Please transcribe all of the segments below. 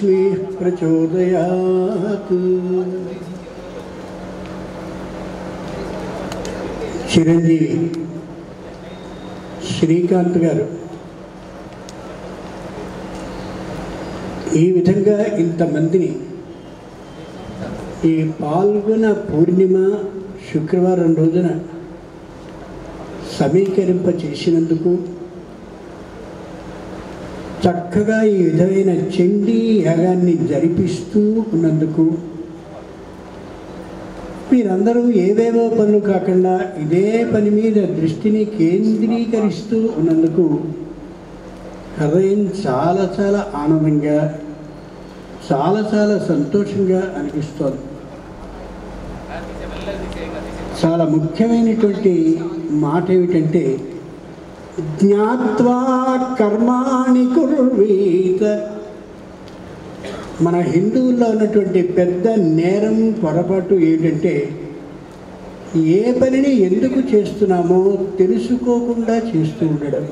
లక్ష్మీ ప్రచోదయాత్. చిరంజీవి శ్రీకాంత్ గారు ఈ విధంగా ఇంతమందిని ఈ పాల్గొన పూర్ణిమ శుక్రవారం రోజున సమీకరింప చేసినందుకు, చక్కగా ఈ విధమైన చండీ యాగాన్ని జరిపిస్తూ ఉన్నందుకు, మీరందరూ ఏవేవో పనులు కాకుండా ఇదే పని మీద దృష్టిని కేంద్రీకరిస్తూ ఉన్నందుకు హృదయం చాలా చాలా ఆనందంగా, చాలా చాలా సంతోషంగా అనిపిస్తోంది. చాలా ముఖ్యమైనటువంటి మాట ఏమిటంటే, జ్ఞాత్వా కర్మాణి కుర్వీత. మన హిందువుల్లో ఉన్నటువంటి పెద్ద నేరం, పొరపాటు ఏంటంటే, ఏ పనిని ఎందుకు చేస్తున్నామో తెలుసుకోకుండా చేస్తూ ఉండడం.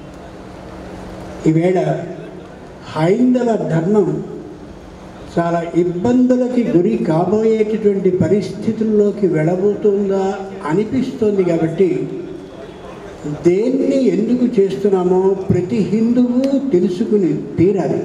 ఈవేళ హైందవ ధర్మం చాలా ఇబ్బందులకి గురి కాబోయేటటువంటి పరిస్థితుల్లోకి వెళ్ళబోతుందా అనిపిస్తోంది. కాబట్టి దేన్ని ఎందుకు చేస్తున్నామో ప్రతి హిందువు తెలుసుకుని తీరాలి.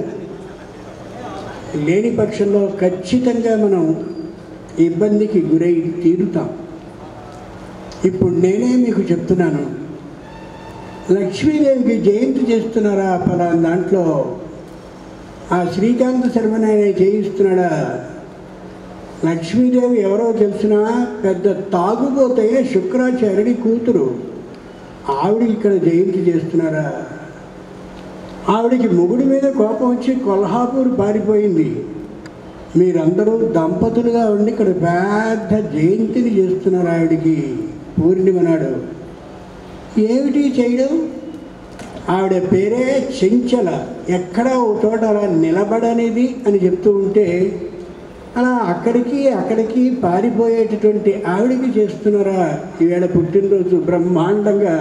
లేని పక్షంలో ఖచ్చితంగా మనం ఇబ్బందికి గురై తీరుతాం. ఇప్పుడు నేనే మీకు చెప్తున్నాను, లక్ష్మీదేవికి జయంతి చేస్తున్నారా ఫలానా దాంట్లో, ఆ శ్రీకాంత శర్మని ఆయన చేయిస్తున్నాడా? లక్ష్మీదేవి ఎవరో తెలిసినా పెద్ద తాగుబోతైన శుక్రాచార్యుడి కూతురు. ఆవిడ ఇక్కడ జయంతి చేస్తున్నారా? ఆవిడికి మొగుడి మీద కోపం వచ్చి కొల్హాపూర్ పారిపోయింది. మీరందరూ దంపతులుగా ఉండి ఇక్కడ పెద్ద జయంతిని చేస్తున్నారు ఆవిడికి పూర్ణిమ నాడు. ఏమిటి చేయడం? ఆవిడ పేరే చెంచల, ఎక్కడా ఓ చోట అలా నిలబడనేది అని చెప్తూ ఉంటే, అలా అక్కడికి పారిపోయేటటువంటి ఆవిడికి చేస్తున్నారా ఈవేళ పుట్టినరోజు బ్రహ్మాండంగా?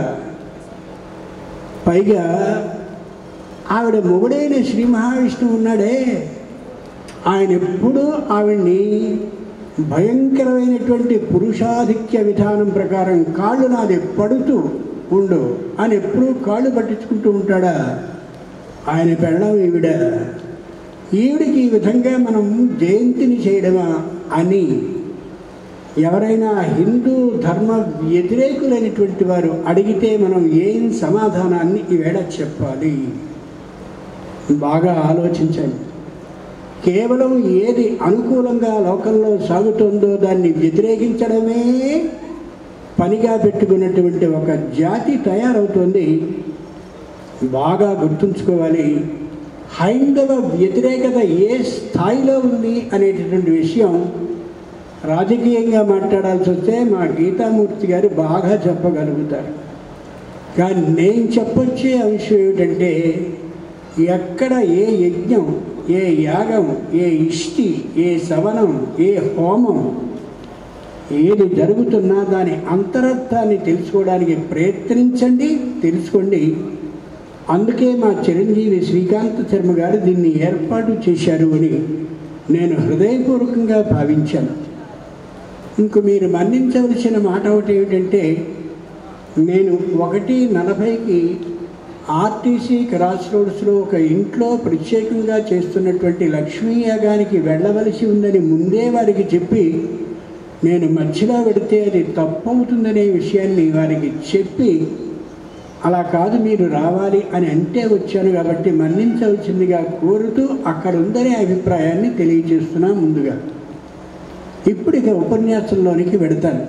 పైగా ఆవిడ మొగుడైన శ్రీ మహావిష్ణువు ఉన్నాడే, ఆయన ఎప్పుడూ ఆవిడ్ని భయంకరమైనటువంటి పురుషాధిక్య విధానం ప్రకారం కాళ్ళు నాది పడుతూ ఉండు అని ఎప్పుడూ కాళ్ళు పట్టించుకుంటూ ఉంటాడా? ఆయన పెళ్ళం ఈవిడికి ఈ విధంగా మనం జయంతిని చేయడమా అని ఎవరైనా హిందూ ధర్మ వ్యతిరేకులైనటువంటి వారు అడిగితే మనం ఏం సమాధానాన్ని ఈవేళ చెప్పాలి? బాగా ఆలోచించండి. కేవలం ఏది అనుకూలంగా లోకంలో సాగుతుందో దాన్ని వ్యతిరేకించడమే పనిగా పెట్టుకున్నటువంటి ఒక జాతి తయారవుతుంది. బాగా గుర్తుంచుకోవాలి. హైందవ వ్యతిరేకత ఏ స్థాయిలో ఉంది అనేటటువంటి విషయం రాజకీయంగా మాట్లాడాల్సి వస్తే మా గీతామూర్తి గారు బాగా చెప్పగలుగుతారు. కానీ నేను చెప్పొచ్చే అంశం ఏమిటంటే, ఎక్కడ ఏ యజ్ఞం, ఏ యాగం, ఏ ఇష్టి, ఏ సవనం, ఏ హోమం ఏది జరుగుతున్నా దాని అంతరర్థాన్ని తెలుసుకోవడానికి ప్రయత్నించండి, తెలుసుకోండి. అందుకే మా చిరంజీవి శ్రీకాంత శర్మ గారు దీన్ని ఏర్పాటు చేశారు అని నేను హృదయపూర్వకంగా భావించాను. ఇంక మీరు మన్నించవలసిన మాట ఒకటి ఏమిటంటే, నేను 1:40కి ఆర్టీసీ క్రాస్ రోడ్స్లో ఒక ఇంట్లో ప్రత్యేకంగా చేస్తున్నటువంటి లక్ష్మీ యాగానికి వెళ్ళవలసి ఉందని ముందే వారికి చెప్పి, నేను మధ్యలో పెడితే అది తప్పవుతుందనే విషయాన్ని వారికి చెప్పి, అలా కాదు మీరు రావాలి అని అంటే వచ్చాను కాబట్టి మన్నించవలసిందిగా కోరుతూ అక్కడ ఉందనే అభిప్రాయాన్ని తెలియజేస్తున్నా ముందుగా. ఇప్పుడు ఇక ఉపన్యాసంలోనికి వెడతాను.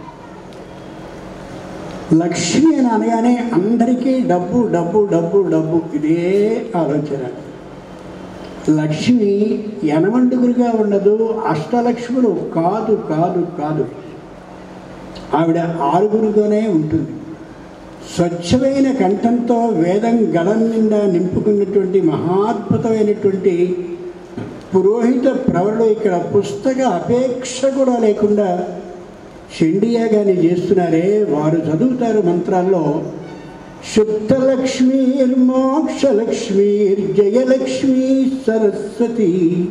లక్ష్మి అని అనగానే అందరికీ డబ్బు డబ్బు డబ్బు డబ్బు ఇదే ఆలోచన. లక్ష్మి యనమండుగురుగా ఉండదు, అష్టలక్ష్ములు కాదు కాదు కాదు. ఆవిడ 6గురుతోనే ఉంటుంది. స్వచ్ఛమైన కంఠంతో వేదం గళం నిండా నింపుకున్నటువంటి మహాద్భుతమైనటువంటి పురోహిత ప్రవరుడు ఇక్కడ పుస్తక అపేక్ష కూడా లేకుండా చండీయాగాన్ని చేస్తున్నారే, వారు చదువుతారు మంత్రాల్లో శుద్ధలక్ష్మీర్మోక్షలక్ష్మీర్జయలక్ష్మీ సరస్వతి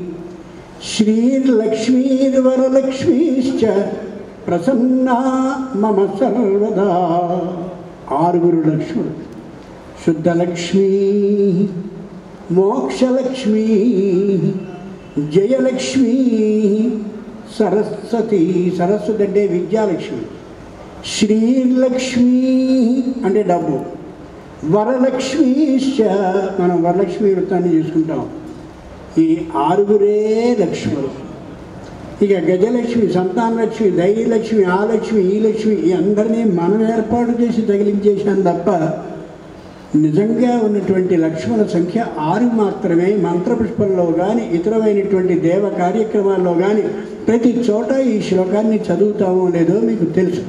శ్రీర్లక్ష్మీర్వరలక్ష్మీశ్చ ప్రసన్నా మమ సర్వదా. 6 లక్ష్ములు: శుద్ధలక్ష్మీ, మోక్షలక్ష్మీ, జయలక్ష్మీ, సరస్వతి. సరస్వతి అంటే విద్యాలక్ష్మి. శ్రీలక్ష్మీ అంటే డబ్బు. వరలక్ష్మీశ్చ, మనం వరలక్ష్మి వృత్తాన్ని చేసుకుంటాం. ఈ 6 లక్ష్ములు. ఇక గజలక్ష్మి, సంతానలక్ష్మి, ధైర్యలక్ష్మి, ఆ లక్ష్మి, ఈ లక్ష్మి, ఈ అందరినీ మనం ఏర్పాటు చేసి తగిలించేసాం తప్ప నిజంగా ఉన్నటువంటి లక్ష్ముల సంఖ్య 6 మాత్రమే. మంత్రపుష్పంలో కానీ ఇతరమైనటువంటి దేవ కార్యక్రమాల్లో కానీ ప్రతి చోట ఈ శ్లోకాన్ని చదువుతామో లేదో మీకు తెలుసు.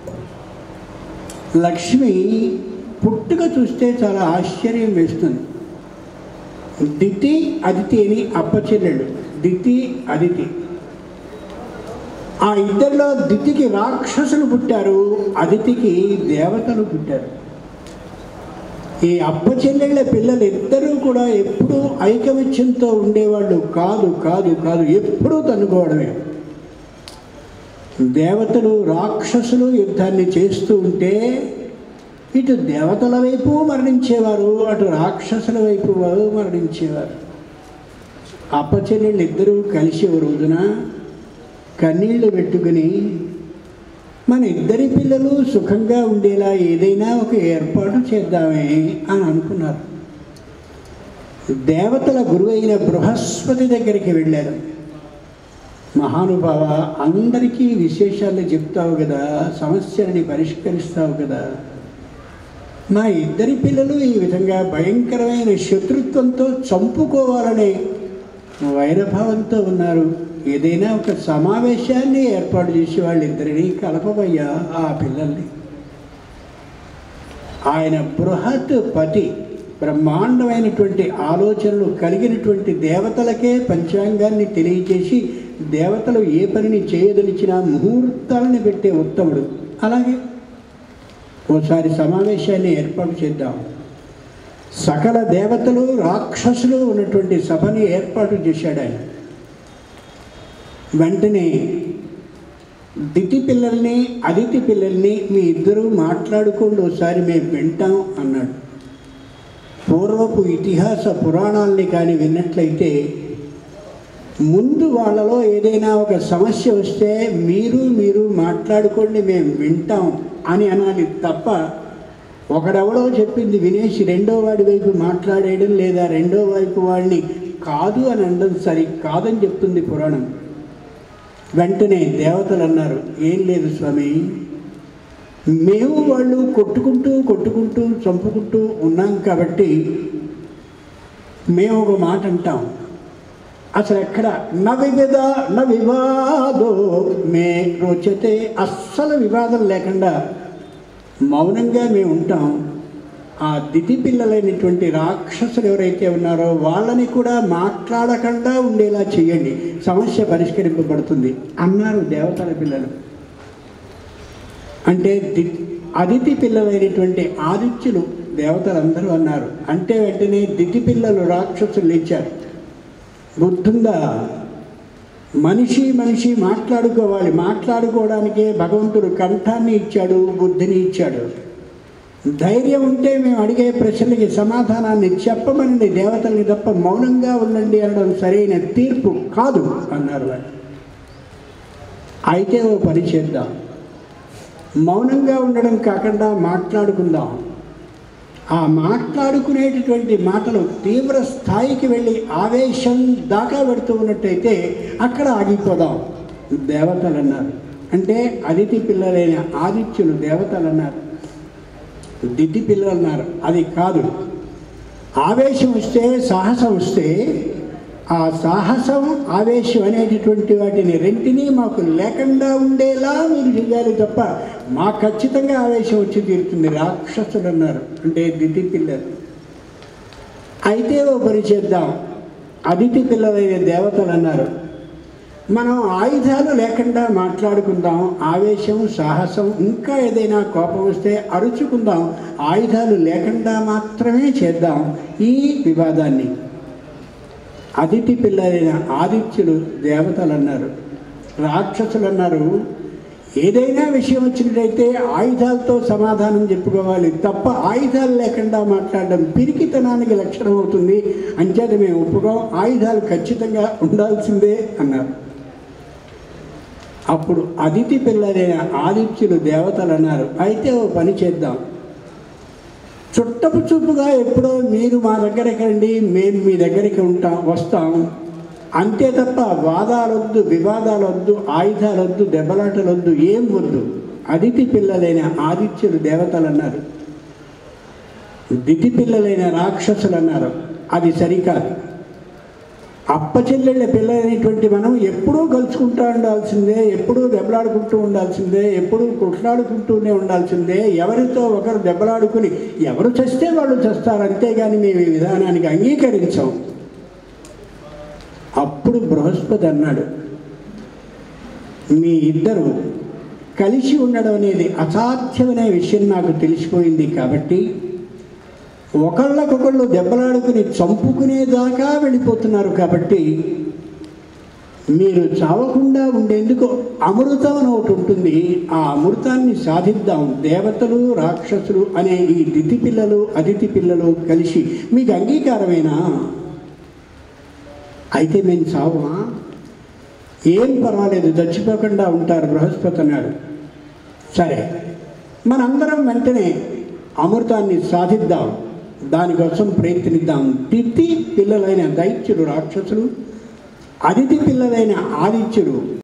లక్ష్మి పుట్టుక చూస్తే చాలా ఆశ్చర్యం వేస్తుంది. దితి అదితి అని అప్పచెల్లెడు. దితి అదితి. ఆ ఇద్దరిలో దితికి రాక్షసులు పుట్టారు, అదితికి దేవతలు పుట్టారు. ఈ అప్పచెల్లెళ్ళ పిల్లలు ఇద్దరూ కూడా ఎప్పుడూ ఐకమత్యంతో ఉండేవాళ్ళు కాదు కాదు కాదు, ఎప్పుడూ తన్నుకోవడమే. దేవతలు రాక్షసులు యుద్ధాన్ని చేస్తూ ఉంటే ఇటు దేవతల వైపు మరణించేవారు, అటు రాక్షసుల వైపు మరణించేవారు. అప్పచెల్లెళ్ళు ఇద్దరూ కలిసి ఓ రోజున కన్నీళ్లు పెట్టుకుని మన ఇద్దరి పిల్లలు సుఖంగా ఉండేలా ఏదైనా ఒక ఏర్పాటు చేద్దామే అని అనుకున్నారు. దేవతల గురువైన బృహస్పతి దగ్గరికి వెళ్ళారు. మహానుభావ, అందరికీ విశేషాలు చెప్తావు కదా, సమస్యలని పరిష్కరిస్తావు కదా, మా ఇద్దరి పిల్లలు ఈ విధంగా భయంకరమైన శత్రుత్వంతో చంపుకోవాలనే వైరభావంతో ఉన్నారు. ఏదైనా ఒక సమావేశాన్ని ఏర్పాటు చేసి వాళ్ళిద్దరినీ కలపబయ్యా ఆ పిల్లల్ని. ఆయన బృహత్ పతి, బ్రహ్మాండమైనటువంటి ఆలోచనలు కలిగినటువంటి దేవతలకే పంచాంగాన్ని తెలియచేసి దేవతలు ఏ పనిని చేయదలిచినా ముహూర్తాలను పెట్టే ఉత్తముడు. అలాగే ఓసారి సమావేశాన్ని ఏర్పాటు చేద్దాం. సకల దేవతలు రాక్షసులు ఉన్నటువంటి సభని ఏర్పాటు చేశాడు ఆయన. వెంటనే దితి పిల్లల్ని అదితి పిల్లల్ని మీ ఇద్దరూ మాట్లాడుకోండి, ఒకసారి మేము వింటాం అన్నాడు. పూర్వపు ఇతిహాస పురాణాలని కానీ విన్నట్లయితే ముందు వాళ్ళలో ఏదైనా ఒక సమస్య వస్తే మీరు మాట్లాడుకోండి, మేము వింటాం అని అనాలి తప్ప ఒకడెవడో చెప్పింది వినేసి రెండో వాడి వైపు మాట్లాడేయడం లేదా రెండో వైపు వాడిని కాదు అని అనడం సరి కాదని చెప్తుంది పురాణం. వెంటనే దేవతలు అన్నారు, ఏం లేదు స్వామి, మేము వాళ్ళు కొట్టుకుంటూ చంపుకుంటూ ఉన్నాం కాబట్టి మేము ఒక మాట అంటాం. అసలు ఎక్కడ న వివాదో మే రోచతే, అస్సలు వివాదం లేకుండా మౌనంగా మేము ఉంటాం. ఆ దితి పిల్లలైనటువంటి రాక్షసులు ఎవరైతే ఉన్నారో వాళ్ళని కూడా మాట్లాడకుండా ఉండేలా చేయండి, సమస్య పరిష్కరింపబడుతుంది అన్నారు దేవతల పిల్లలు. అంటే అదితి పిల్లలైనటువంటి ఆదిత్యులు దేవతలందరూ అన్నారు. అంటే వెంటనే దితి పిల్లలు రాక్షసులు లేచారు. బుద్ధుందా, మనిషి మాట్లాడుకోవాలి, మాట్లాడుకోవడానికే భగవంతుడు కంఠాన్ని ఇచ్చాడు, బుద్ధిని ఇచ్చాడు. ధైర్యం ఉంటే మేము అడిగే ప్రశ్నలకి సమాధానాన్ని చెప్పమనండి దేవతల్ని తప్ప మౌనంగా ఉండండి అనడం సరైన తీర్పు కాదు అన్నారు వాళ్ళు. అయితే ఓ పని చేద్దాం, మౌనంగా ఉండడం కాకుండా మాట్లాడుకుందాం. ఆ మాట్లాడుకునేటటువంటి మాటలు తీవ్ర స్థాయికి వెళ్ళి ఆవేశం దాకా పెడుతూ ఉన్నట్టయితే అక్కడ ఆగిపోదాం దేవతలు అన్నారు. అంటే అదితి పిల్లలైన ఆదిత్యులు దేవతలు అన్నారు, దితి పిల్లలు అన్నారు. అది కాదు, ఆవేశం వస్తే సాహసం వస్తే ఆ సాహసం ఆవేశం అనేటటువంటి వాటిని రెంటినీ మాకు లేకుండా ఉండేలా మీరు చెయ్యాలి తప్ప మా ఖచ్చితంగా ఆవేశం వచ్చి తీరుతుంది రాక్షసులు అన్నారు. అంటే దితి పిల్లలు. అయితే ఓ పని చేద్దాం, అదితి పిల్లలైన దేవతలు అన్నారు, మనం ఆయుధాలు లేకుండా మాట్లాడుకుందాం, ఆవేశం, సాహసం, ఇంకా ఏదైనా కోపం వస్తే అరుచుకుందాం, ఆయుధాలు లేకుండా మాత్రమే చేద్దాం ఈ వివాదాన్ని. అదితి పిల్లలైన ఆదిత్యులు దేవతలు అన్నారు, రాక్షసులు అన్నారు, ఏదైనా విషయం వచ్చినట్టయితే ఆయుధాలతో సమాధానం చెప్పుకోవాలి తప్ప ఆయుధాలు లేకుండా మాట్లాడడం పిరికితనానికి లక్షణం అవుతుంది, అంచేత మేము ఒప్పుకోం, ఆయుధాలు ఖచ్చితంగా ఉండాల్సిందే అన్నారు. అప్పుడు అదితి పిల్లలైన ఆదిత్యులు దేవతలు అన్నారు, అయితే ఓ పని చేద్దాం, చుట్టపు చూపుగా ఎప్పుడో మీరు మా దగ్గరికి రండి, మేము మీ దగ్గరికి వస్తాం, అంతే తప్ప వాదాలొద్దు, వివాదాలొద్దు, ఆయుధాలొద్దు, దెబ్బలాటలొద్దు, ఏం వద్దు. అదితి పిల్లలైన ఆదిత్యులు దేవతలు అన్నారు. దితి పిల్లలైన రాక్షసులు అన్నారు, అది సరికాదు. అప్పచెల్లెళ్ళ పిల్లలైనటువంటి మనం ఎప్పుడూ కలుసుకుంటూ ఉండాల్సిందే, ఎప్పుడూ దెబ్బలాడుకుంటూ ఉండాల్సిందే, ఎప్పుడూ కొట్లాడుకుంటూనే ఉండాల్సిందే. ఎవరితో ఒకరు దెబ్బలాడుకుని ఎవరు చస్తే వాళ్ళు చస్తారు, అంతేగాని మేము ఈ విధానానికి అంగీకరించాం. అప్పుడు బృహస్పతి అన్నాడు, మీ ఇద్దరు కలిసి ఉండడం అనేది అసాధ్యమనే విషయం నాకు తెలిసిపోయింది, కాబట్టి ఒకళ్ళకొకళ్ళు దెబ్బలాడుకుని చంపుకునేదాకా వెళ్ళిపోతున్నారు, కాబట్టి మీరు చావకుండా ఉండేందుకు అమృతం అని ఒకటి ఉంటుంది, ఆ అమృతాన్ని సాధిద్దాం. దేవతలు రాక్షసులు అనే ఈ దితి పిల్లలు అదితి పిల్లలు కలిసి మీకు అంగీకారమేనా? అయితే మేము చావమా? ఏం పర్వాలేదు, చచ్చిపోకుండా ఉంటారు బృహస్పతి అన్నాడు. సరే, మనందరం వెంటనే అమృతాన్ని సాధిద్దాం, దానికోసం ప్రయత్నిద్దాం. దితి పిల్లలైన దైత్యులు రాక్షసులు, అదితి పిల్లలైన ఆదిత్యులు